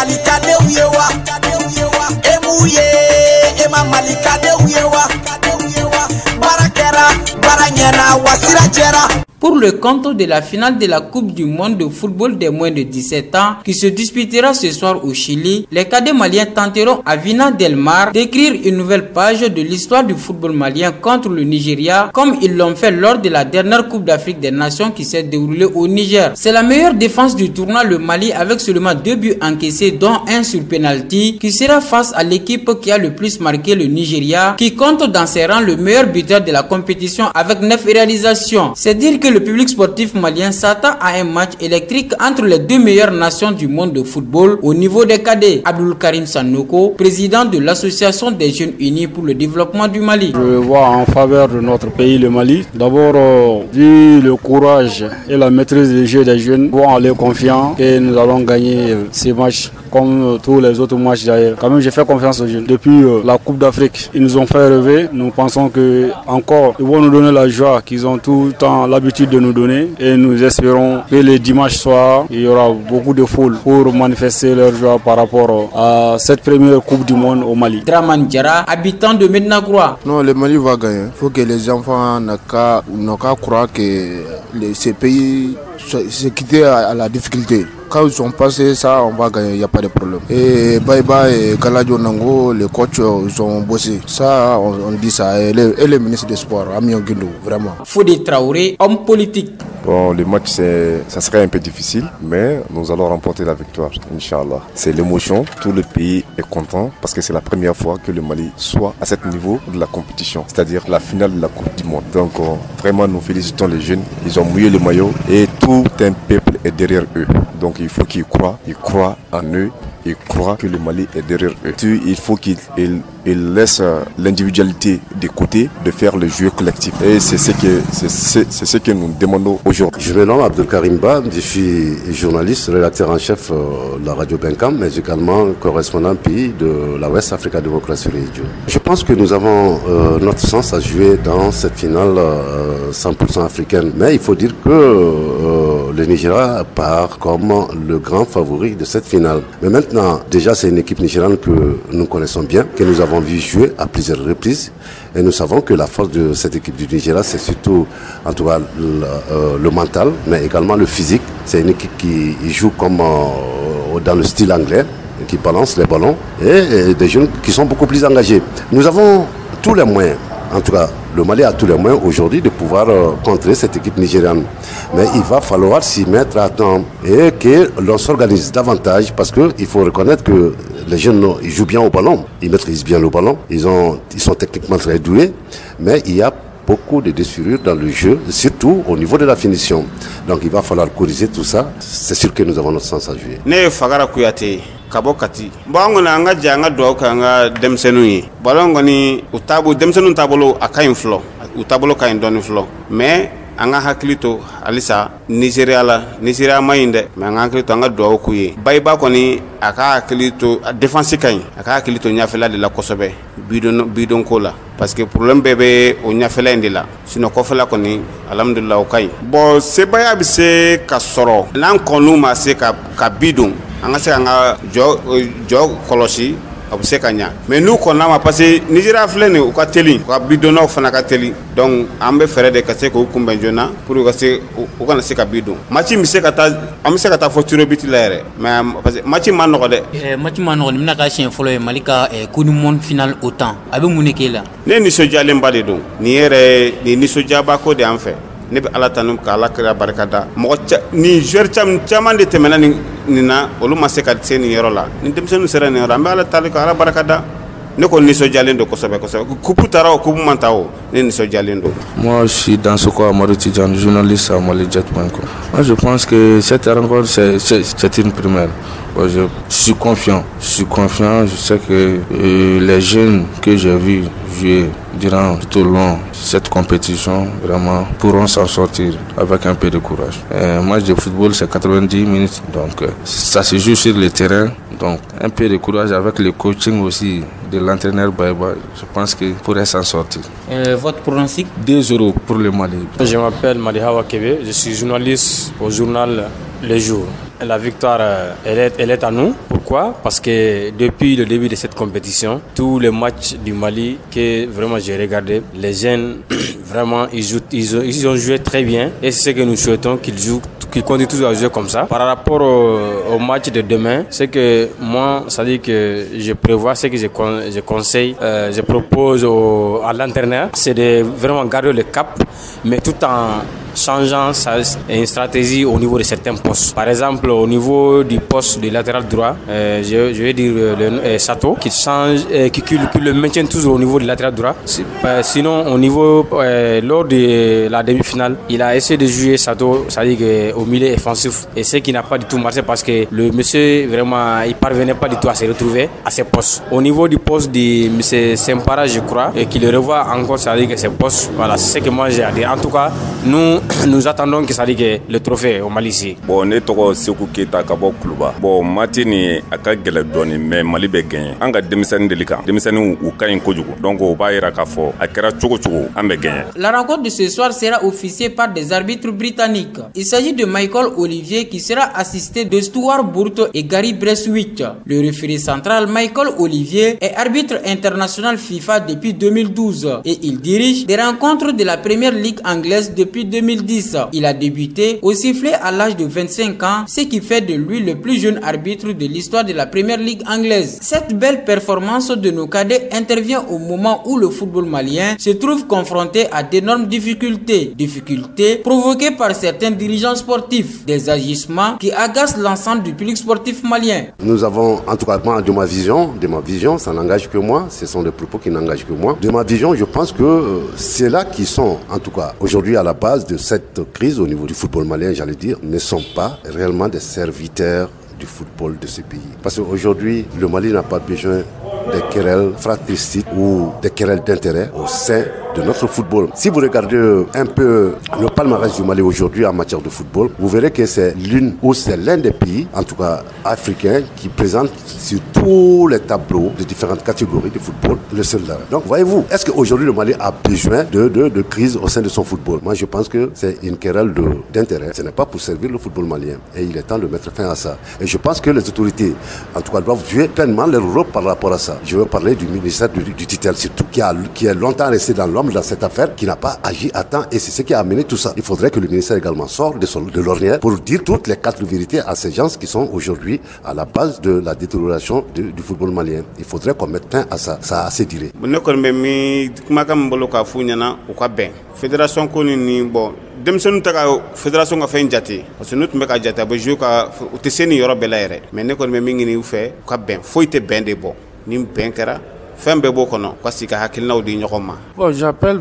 malika de uyewa emuye ema malika de uyewa barakera baranyana wasira jera. Pour le compte de la finale de la Coupe du monde de football des moins de 17 ans qui se disputera ce soir au Chili, les cadets maliens tenteront à Vina Del Mar d'écrire une nouvelle page de l'histoire du football malien contre le Nigeria comme ils l'ont fait lors de la dernière Coupe d'Afrique des Nations qui s'est déroulée au Niger. C'est la meilleure défense du tournoi, le Mali, avec seulement 2 buts encaissés dont un sur penalty, qui sera face à l'équipe qui a le plus marqué, le Nigeria, qui compte dans ses rangs le meilleur buteur de la compétition avec 9 réalisations. C'est dire que le public sportif malien s'attend à un match électrique entre les deux meilleures nations du monde de football au niveau des cadets. Abdul Karim Sanoko, président de l'association des jeunes unis pour le développement du Mali. Je vois en faveur de notre pays, le Mali. D'abord, vu le courage et la maîtrise des jeux des jeunes, nous aller confiants que nous allons gagner ces matchs comme tous les autres matchs d'ailleurs. Quand même, j'ai fait confiance aux jeunes. Depuis la Coupe d'Afrique, ils nous ont fait rêver. Nous pensons que encore ils vont nous donner la joie qu'ils ont tout le temps l'habitude de nous donner. Et nous espérons que les dimanches soirs, il y aura beaucoup de foule pour manifester leur joie par rapport à cette première Coupe du Monde au Mali. Draman Diara, habitant de Medina Groa. Non, le Mali va gagner. Il faut que les enfants n'ont qu'à croire que ces pays se quittent à la difficulté. Quand ils ont passé ça, on va gagner, il n'y a pas de problème. Et Baïba et Kaladio Nango, les coachs, ils ont bossé. Ça, on dit ça. Et le ministre des Sports, Amion Guindou, vraiment. Fodé Traoré, homme politique. Bon, le match, ça serait un peu difficile, mais nous allons remporter la victoire, Inch'Allah. C'est l'émotion, tout le pays est content parce que c'est la première fois que le Mali soit à ce niveau de la compétition, c'est-à-dire la finale de la Coupe du Monde. Donc, vraiment, nous félicitons les jeunes, ils ont mouillé le maillot et tout un peuple est derrière eux. Donc, il faut qu'ils croient en eux. Ils croient que le Mali est derrière eux. Il faut qu'ils laissent l'individualité de côté, de faire le jeu collectif. Et c'est ce que nous demandons aujourd'hui. Je me nomme Abdul Karim Ba, je suis journaliste, rédacteur en chef de la radio Benkam, mais également correspondant pays de la West Africa Democracy Radio. Je pense que nous avons notre chance à jouer dans cette finale 100% africaine. Mais il faut dire que le Nigeria part comme le grand favori de cette finale. Mais maintenant, déjà c'est une équipe nigériane que nous connaissons bien, que nous avons vu jouer à plusieurs reprises. Et nous savons que la force de cette équipe du Nigeria, c'est surtout en tout cas le mental, mais également le physique. C'est une équipe qui joue comme dans le style anglais, qui balance les ballons, et des jeunes qui sont beaucoup plus engagés. Nous avons tous les moyens. En tout cas, le Mali a tous les moyens aujourd'hui de pouvoir contrer cette équipe nigériane. Mais il va falloir s'y mettre à temps et que l'on s'organise davantage parce qu'il faut reconnaître que les jeunes ils jouent bien au ballon, ils maîtrisent bien le ballon, ils sont techniquement très doués, mais il y a beaucoup de déchirures dans le jeu, surtout au niveau de la finition. Donc il va falloir corriger tout ça. C'est sûr que nous avons notre sens à jouer. Ne Fagara Kouyaté, Kabo Kati. Bango na anga janga do kanga demsenu yi. Balongo ni utabu demsenu tabolo akayin flow. Utabolo kayin doni flow. Mais anga hakilito alisa Nigeria mayinde mais anga hakilito anga do kuye. Baiba koni aka hakilito défense kayin. Aka hakilito nyafela de la kosobe. Bidon kola. Parce que le problème bébé on a fait l'indila sinon qu'on fait la koni alhamdulillah okay bon c'est pas abise ka soro nan konu ma se ka bidon anga se anga jo kolosi abise kanya mais nous qu'on a parce que Nigeria flene ou ka teli ka bidon o fana ka teli donc ambe faire de ka se ko kumbenjona pour ka se o kana se ka bidon match mi se ka ta am se ka ta foturo bitilere mais parce que match man no de match man no mina ka chien folo malika Coupe du monde final autant abe munekela ne ni sojalen ba de don ni yere ni sojaba ko de en fait ne be ala tanum ka ala kira barkada mo ni joueur chaman de temena ni na olu ma se ka se ni yero la ni demsenu sera ni yero ambe ala talika ala barkada ne ko ni sojalen do ko sobe kupu tara ko mantao ne ni sojalen do. Moi je suis dans ce quoi Amadou Tidjane, journaliste à malijet.com. Moi je pense que cette rencontre c'est une première. Bon, je suis confiant, je sais que les jeunes que j'ai vus jouer durant tout le long de cette compétition vraiment pourront s'en sortir avec un peu de courage. Un match de football c'est 90 minutes, donc ça se joue sur le terrain, donc un peu de courage avec le coaching aussi de l'entraîneur Baïba, je pense qu'il pourrait s'en sortir. Votre pronostic? 2-0 pour le Mali. Je m'appelle Madihawa Kebe, je suis journaliste au journal Les Jours. la victoire, elle est à nous. Pourquoi? Parce que depuis le début de cette compétition, tous les matchs du Mali que vraiment j'ai regardé, les jeunes, vraiment, ils ont joué très bien. Et c'est ce que nous souhaitons qu'ils continuent toujours à jouer comme ça. Par rapport au match de demain, c'est que moi, ça dit que je prévois, ce que je conseille, je propose à l'entraîneur, c'est de vraiment garder le cap, mais tout en changeant une stratégie au niveau de certains postes. Par exemple, au niveau du poste de latéral droit, je vais dire le Sato, qui change, qui le maintient toujours au niveau du latéral droit. Sinon, au niveau, lors de la demi-finale, il a essayé de jouer Sato, c'est-à-dire au milieu offensif, et ce qui n'a pas du tout marché parce que le monsieur, vraiment, il parvenait pas du tout à se retrouver à ses postes. Au niveau du poste de M. Sempara, je crois, et qu'il le revoit encore, c'est-à-dire que ses postes, voilà, c'est ce que moi j'ai à dire. En tout cas, nous attendons que ça dit que le trophée au Mali ici. Bon, ne tɔgɔ Seku Keita ka bɔ Kuluba. Bon, mati ni a ka gɛlɛ dɔɔni mais Mali bɛ gagner. An ka denmisɛnnin deli kan. Denmisɛnninw u ka ɲi kojugu. Donc o b'a yira k'a fɔ a kɛra cogo cogo an bɛ gagner. La rencontre de ce soir sera officiée par des arbitres britanniques. Il s'agit de Michael Olivier qui sera assisté de Stuart Bourto et Gary Bresswick. Le référé central Michael Olivier est arbitre international FIFA depuis 2012 et il dirige des rencontres de la Première Ligue anglaise depuis 2010. Il a débuté au sifflet à l'âge de 25 ans, ce qui fait de lui le plus jeune arbitre de l'histoire de la Première Ligue anglaise. Cette belle performance de nos cadets intervient au moment où le football malien se trouve confronté à d'énormes difficultés. Difficultés provoquées par certains dirigeants sportifs. Des agissements qui agacent l'ensemble du public sportif malien. Nous avons, en tout cas de ma vision, ça n'engage que moi, ce sont des propos qui n'engagent que moi. De ma vision, je pense que c'est là qui sont, en tout cas aujourd'hui à la base de cette crise au niveau du football malien, j'allais dire, ne sont pas réellement des serviteurs du football de ce pays. Parce qu'aujourd'hui, le Mali n'a pas besoin des querelles fratricides ou des querelles d'intérêt au sein de notre football. Si vous regardez un peu le palmarès du Mali aujourd'hui en matière de football, vous verrez que c'est l'un des pays, en tout cas africains, qui présente sur tous les tableaux de différentes catégories de football le seul là. Donc voyez-vous, est-ce qu'aujourd'hui le Mali a besoin de crise au sein de son football? Moi je pense que c'est une querelle d'intérêt. Ce n'est pas pour servir le football malien. Et il est temps de mettre fin à ça. Et je pense que les autorités, en tout cas, doivent jouer pleinement leur rôle par rapport à ça. Je veux parler du ministère du tutelle surtout, qui est longtemps resté dans l'ombre dans cette affaire, qui n'a pas agi à temps, et c'est ce qui a amené tout ça. Il faudrait que le ministère également sorte de l'ornière pour dire toutes les quatre vérités à ces gens qui sont aujourd'hui à la base de la détérioration du football malien. Il faudrait qu'on mette fin à ça. Ça a assez duré. Fédération koni ni bon demsenu ta ka fédération ka fen jati parce que nous tun be ka jati ba jou ka o te seni yoro bela yere mais ne ko me mingi ni fe ka ben foite ben de bon ni ben kera fembe bo kono parce que hakilna di ñokoma. Bon, j'appelle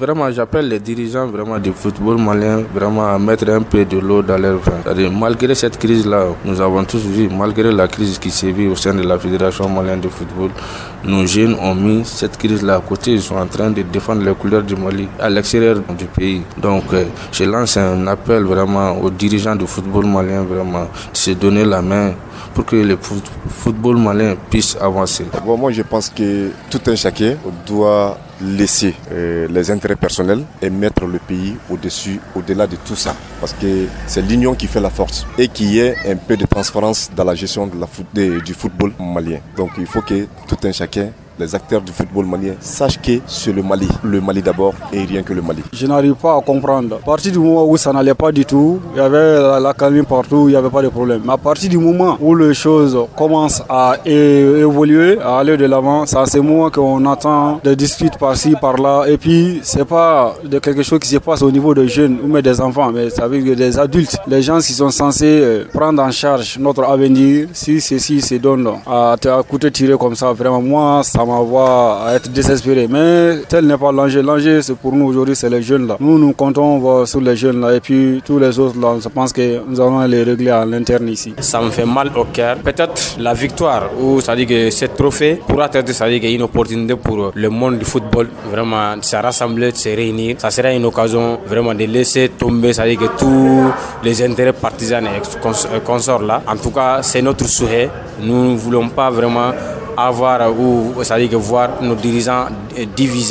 les dirigeants vraiment du football malien vraiment à mettre un peu de l'eau dans leur vin. C'est-à-dire, malgré cette crise là, nous avons tous vu, malgré la crise qui sévit au sein de la Fédération malienne de football, nos jeunes ont mis cette crise là à côté, ils sont en train de défendre les couleurs du Mali à l'extérieur du pays. Donc je lance un appel vraiment aux dirigeants du football malien vraiment de se donner la main pour que le football malien puisse avancer. Bon, moi je pense que tout un chacun doit laisser les intérêts personnels et mettre le pays au-delà de tout ça. Parce que c'est l'union qui fait la force et qu'il y ait un peu de transparence dans la gestion du football malien. Donc il faut que tout un chacun, les acteurs du football malien, sachent que c'est le Mali d'abord et rien que le Mali. Je n'arrive pas à comprendre. À partir du moment où ça n'allait pas du tout, il y avait la calme partout, il n'y avait pas de problème. Mais à partir du moment où les choses commencent à évoluer, à aller de l'avant, c'est à ce moment qu'on entend des disputes par-ci, par-là. Et puis, c'est pas de quelque chose qui se passe au niveau des jeunes ou même des enfants, mais ça veut dire des adultes. Les gens qui sont censés prendre en charge notre avenir, si ceci se donne à coûter tirer comme ça, vraiment, moi, ça m'envoie à être désespéré. Mais tel n'est pas l'enjeu. L'enjeu, c'est pour nous aujourd'hui, c'est les jeunes là. Nous comptons sur les jeunes là. Et puis tous les autres là, je pense que nous allons les régler à l'interne ici. Ça me fait mal au cœur. Peut-être la victoire, ou ça dit que ce trophée pourra être, ça dit, une opportunité pour le monde du football, vraiment de se rassembler, de se réunir. Ça sera une occasion vraiment de laisser tomber, ça dit que tous les intérêts partisans et consorts là. En tout cas, c'est notre souhait. Nous ne voulons pas vraiment avoir ou c'est-à-dire que voir nos dirigeants divisés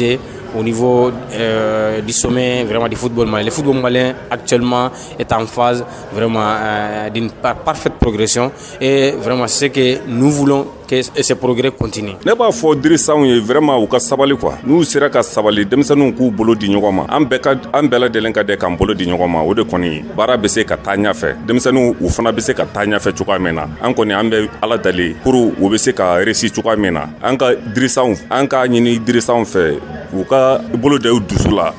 au niveau du sommet vraiment du football malien. Le football malien actuellement est en phase vraiment d'une parfaite progression et vraiment c'est ce que nous voulons que ce progrès continue. Ne b'a fɔ dirisanw ye vraiment u ka sabali quoi. N'u sera ka sabali denmisɛnninw k'u bolo di ɲɔgɔn ma. An bɛɛ lajɛlen ka dɛ k'an bolo di ɲɔgɔn ma. O de kɔni baara bɛ se ka taa ɲɛfɛ. Denmisɛnninw u fana bɛ se ka taa ɲɛfɛ cogoya min na. An kɔni an bɛ Ala deli pour u bɛ se ka réussir cogoya min na. An ka dirisanw an ka ɲini dirisanw fɛ u ka bolo da u dusu la.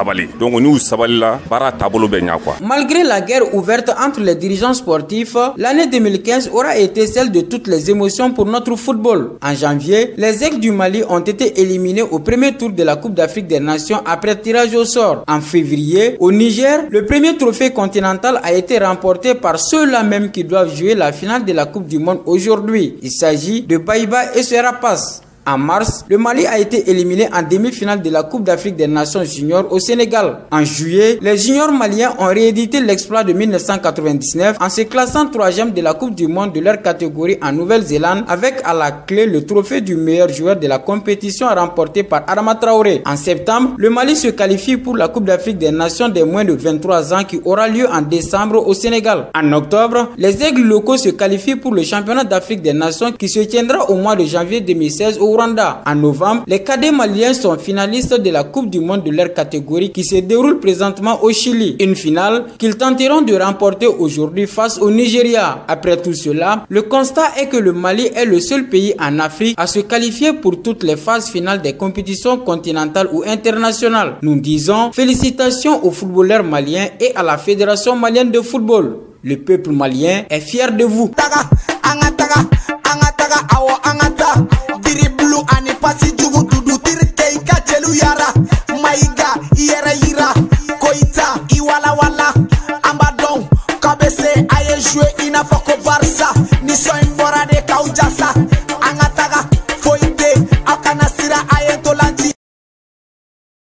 Malgré la guerre ouverte entre les dirigeants sportifs, l'année 2015 aura été celle de toutes les émotions pour notre football. En janvier, les Aigles du Mali ont été éliminés au premier tour de la Coupe d'Afrique des Nations après tirage au sort. En février, au Niger, le premier trophée continental a été remporté par ceux-là même qui doivent jouer la finale de la Coupe du Monde aujourd'hui. Il s'agit de Baïba et Serapas. En mars, le Mali a été éliminé en demi-finale de la Coupe d'Afrique des Nations juniors au Sénégal. En juillet, les juniors maliens ont réédité l'exploit de 1999 en se classant 3e de la Coupe du Monde de leur catégorie en Nouvelle-Zélande avec à la clé le trophée du meilleur joueur de la compétition remporté par Adama Traoré. En septembre, le Mali se qualifie pour la Coupe d'Afrique des Nations des moins de 23 ans qui aura lieu en décembre au Sénégal. En octobre, les aigles locaux se qualifient pour le championnat d'Afrique des Nations qui se tiendra au mois de janvier 2016 au Rwanda. En novembre, les cadets maliens sont finalistes de la Coupe du Monde de leur catégorie qui se déroule présentement au Chili. Une finale qu'ils tenteront de remporter aujourd'hui face au Nigeria. Après tout cela, le constat est que le Mali est le seul pays en Afrique à se qualifier pour toutes les phases finales des compétitions continentales ou internationales. Nous disons félicitations aux footballeurs maliens et à la Fédération malienne de football. Le peuple malien est fier de vous. Jouer, il n'a pas que Barça.